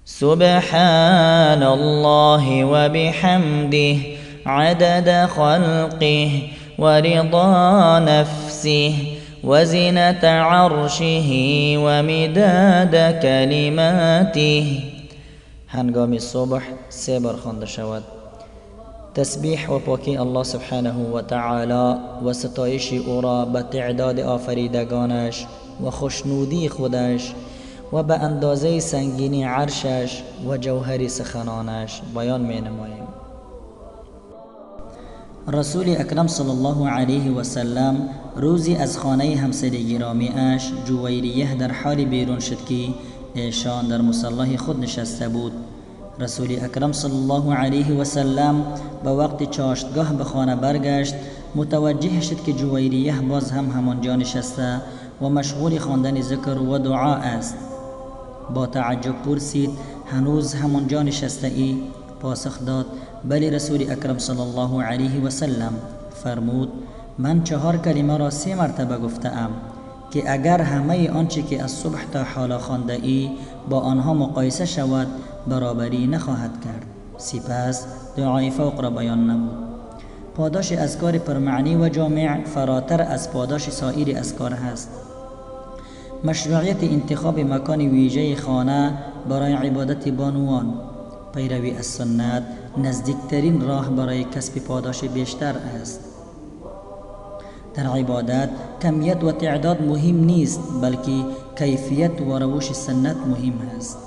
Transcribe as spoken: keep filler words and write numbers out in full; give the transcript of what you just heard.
سبحان الله وبحمده عدد خلقه ورضا نفسه وزنة عرشه ومداد كلماته. هنگام صبح سه بار خوانده شود. تسبیح و پاکی الله سبحانه و تعالی و ستایش او را به تعداد آفریدگانش و خوشنودی خودش و به اندازه سنگینی عرشش و جوهر سخنانش بیان می نماییم. رسول اکرم صلی الله علیه و سلم روزی از خانه همسر گرامی اش جویریه در حال بیرون شد که ایشان در مصلی خود نشسته بود. رسول اکرم صلی الله علیه و سلم به وقت چاشتگاه به خانه برگشت، متوجه شد که جویریه باز هم همانجا نشسته و مشغول خواندن ذکر و دعا است. با تعجب پرسید: هنوز همانجا نشسته ای؟ پاسخ داد: بلی رسول اکرم صلی الله علیه و سلم. فرمود: من چهار کلمه را سه مرتبه گفتم که اگر همه آنچه که از صبح تا حالا خوانده ای با آنها مقایسه شود برابری نخواهد کرد. سپس دعای فوق را بیان نمود. پاداش اذکار پرمعنی و جامع فراتر از پاداش سایر اذکار هست. مشروعیت انتخاب مکان ویژه خانه برای عبادت بانوان، پیروی از سنت نزدیکترین راه برای کسب پاداش بیشتر است. در عبادت کمیت و تعداد مهم نیست، بلکه کیفیت و روش سنت مهم است.